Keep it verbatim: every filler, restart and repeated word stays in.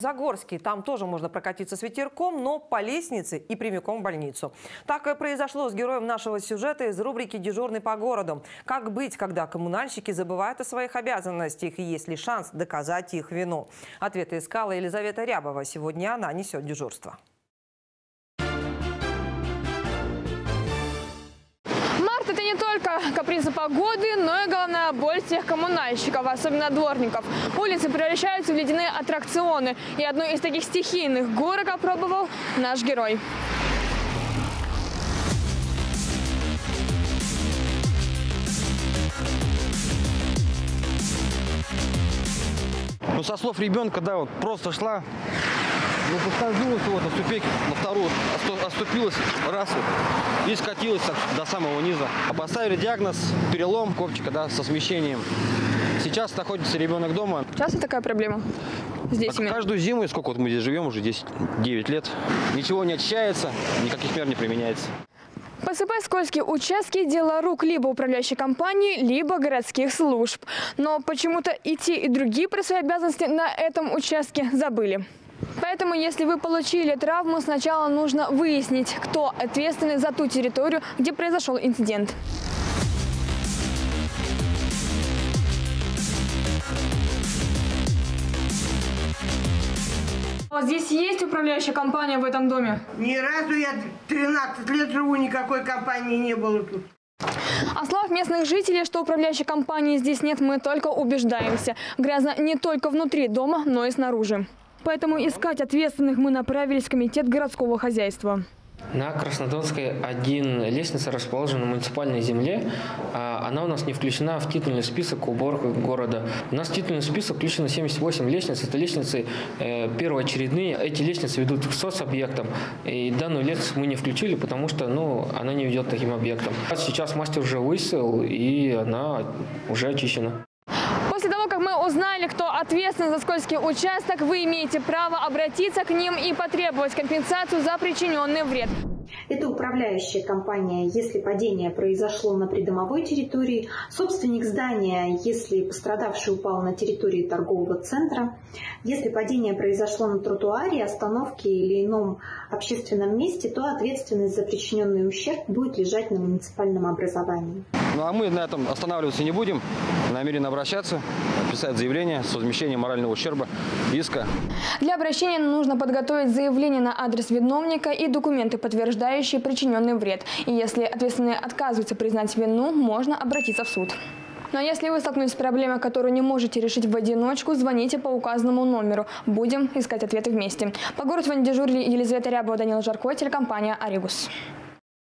Загорский. Там тоже можно прокатиться с ветерком, но по лестнице и прямиком в больницу. Так и произошло с героем нашего сюжета из рубрики «Дежурный по городу». Как быть, когда коммунальщики забывают о своих обязанностях и есть ли шанс доказать их вину? Ответы искала Елизавета Рябова. Сегодня она несет дежурство. Это не только капризы погоды, но и головная боль всех коммунальщиков, особенно дворников. Улицы превращаются в ледяные аттракционы. И одну из таких стихийных горок опробовал наш герой. Ну, со слов ребенка, да, вот просто шла, ну, подскользнулась вот на ступеньку, на вторую, оступилась раз вот, и скатилась так до самого низа. А поставили диагноз перелом копчика, да, со смещением. Сейчас находится ребенок дома. Часто такая проблема здесь? А каждую зиму, сколько вот мы здесь живем, уже десять-девять лет, ничего не очищается, никаких мер не применяется. Посыпать скользкие участки – дело рук либо управляющей компании, либо городских служб. Но почему-то и те, и другие про свои обязанности на этом участке забыли. Поэтому, если вы получили травму, сначала нужно выяснить, кто ответственный за ту территорию, где произошел инцидент. У вас здесь есть управляющая компания в этом доме? Ни разу я тринадцать лет живу, никакой компании не было тут. А слов местных жителей, что управляющей компании здесь нет, мы только убеждаемся. Грязно не только внутри дома, но и снаружи. Поэтому искать ответственных мы направились в комитет городского хозяйства. На Краснодонской один лестница расположена на муниципальной земле. Она у нас не включена в титульный список уборки города. У нас в титульный список включено семьдесят восемь лестниц. Это лестницы первоочередные. Эти лестницы ведут к соцобъектам. И данную лестницу мы не включили, потому что ну, она не ведет к таким объектам. Сейчас мастер уже высыл, и она уже очищена. После того, как мы узнали, кто ответственен за скользкий участок, вы имеете право обратиться к ним и потребовать компенсацию за причиненный вред. Это управляющая компания, если падение произошло на придомовой территории, собственник здания, если пострадавший упал на территории торгового центра, если падение произошло на тротуаре, остановке или ином общественном месте, то ответственность за причиненный ущерб будет лежать на муниципальном образовании. Ну а мы на этом останавливаться не будем, намерены обращаться, писать заявление с возмещением морального ущерба, иска. Для обращения нужно подготовить заявление на адрес виновника и документы, подтверждающие причиненный вред. И если ответственные отказываются признать вину, можно обратиться в суд. Но если вы столкнулись с проблемой, которую не можете решить в одиночку, звоните по указанному номеру. Будем искать ответы вместе. По городу сегодня дежурили Елизавета Рябова, Данила Жарко, телекомпания «Аригус».